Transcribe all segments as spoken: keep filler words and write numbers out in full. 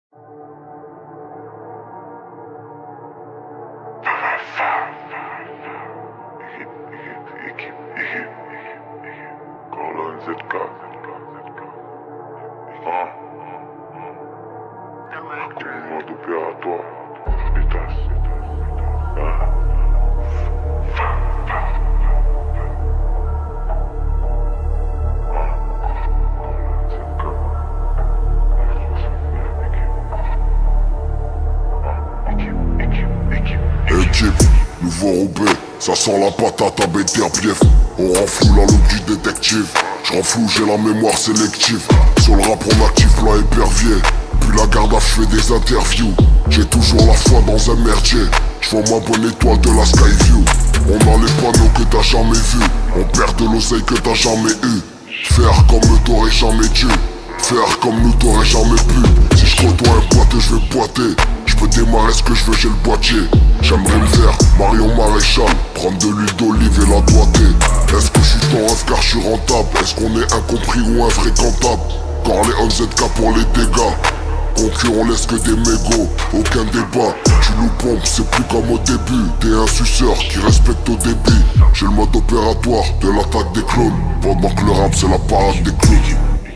Colonne Z K. Ah. Commande opératoire. État. Ah. Jeep, nouveau Roubaix, ça sent la patate à Beterbiev. On rend flou la loupe du détective. Je rends flou, j'ai la mémoire sélective. Sur le rap on active plan épervier. Puis la garde a fait des interviews. J'ai toujours la foi dans un merdier. J'vois ma bonne étoile de la Skyview. On a les panneaux que t'as jamais vus. On perd de l'oseille que t'as jamais eu. Faire comme nous t'aurais jamais dû. Faire comme nous t'aurais jamais pu. Si je côtoie un boiteux, je vais boiter. Je peux démarrer ce que je veux, j'ai le boîtier. J'aimerais me faire Marion Maréchal, prendre de l'huile d'olive et la doigter. Est-ce que je suis ton rêve car je suis rentable? Est-ce qu'on est incompris ou infréquentable? Corleone Z K pour les dégâts. Concurrent laisse que des mégots, aucun débat. Tu nous pompes, c'est plus comme au début. T'es un suceur qui respecte au débit. J'ai le mode opératoire de l'attaque des clones. Pendant que le rap c'est la parade des clowns.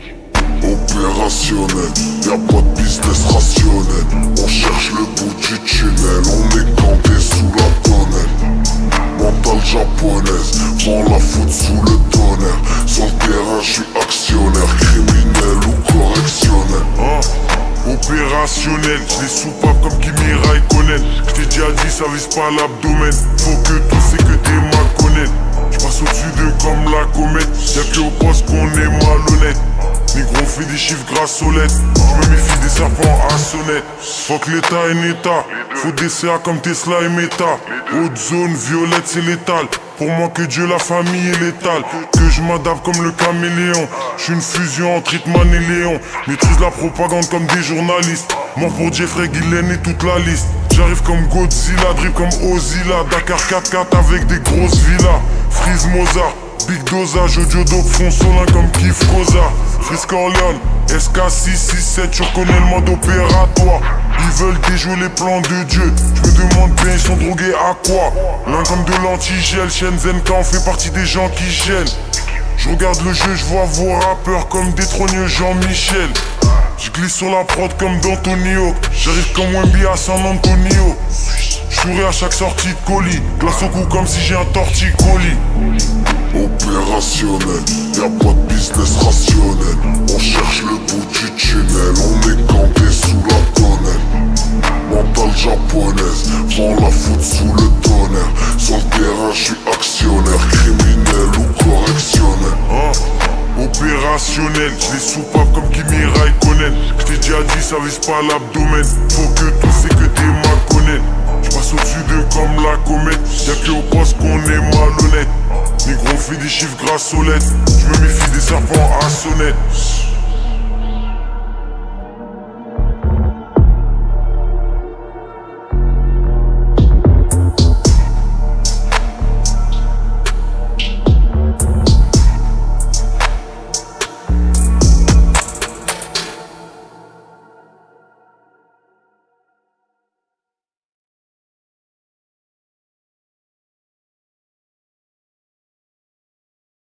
Opérationnel, y'a pas de business rationnel. On cherche le bout du tunnel, on est campé sous la tonnelle. Mentale japonaise, vend la foot sous le tonnerre. Sur le terrain, je suis actionnaire, criminel ou correctionnel. Ah. Opérationnel, j'les soupape comme Kimi Raikkonen. J't'ai déjà dit, ça vise pas l'abdomen. Faut que tout c'est que t'es mal connaître. J'passe au-dessus d'eux comme la comète. Y'a que au poste qu'on est malhonnête. Négro fait des chiffres grâce aux lettres. J'me méfie des serpents à sonnette. Faut que l'état est état. Faut des C A comme Tesla et Meta. Haute zone, violette c'est létal. Pour moi que Dieu, la famille est létale. Que je m'adapte comme le caméléon. J'suis une fusion entre Hitman et Léon. Maîtrise la propagande comme des journalistes. Mort pour Jeffrey Gillen et toute la liste. J'arrive comme Godzilla, drip comme Ozilla. Dakar quatre quatre avec des grosses villas. Freeze Mozart, big dosage, audio dope, fond solin comme Kif Koza. Freeze Corleone, S K six six sept, tu reconnais le mode opératoire. Ils veulent déjouer les plans de Dieu. Je me demande bien ils sont drogués à quoi. L'un comme de l'antigel, Shenzhen K, on fait partie des gens qui gênent. Je regarde le jeu, je vois vos rappeurs comme des trogneux Jean-Michel. Je glisse sur la prod comme d'Antonio. J'arrive comme Wemby à San Antonio. J'souris à chaque sortie de colis. Glace au cou comme si j'ai un torticolis. Opérationnel, y'a pas de business rationnel. On cherche le bout du tunnel, on est campé sous la tonnelle. Mentale japonaise, vend la foot sous le tonnerre. Sur le terrain, je suis actionnaire, criminel ou correctionnel. Ah. Opérationnel, j'les soupape comme Kimi Raikkonen. J't'ai déjà dit, ça vise pas l'abdomen. Faut que tout c'est que t'es mal connaître. J'passe au-dessus d'eux comme la comète. Y'a que au poste qu'on est malhonnête. Négro fait des chiffres grâce aux lettres. J'me méfie des serpents à sonnette.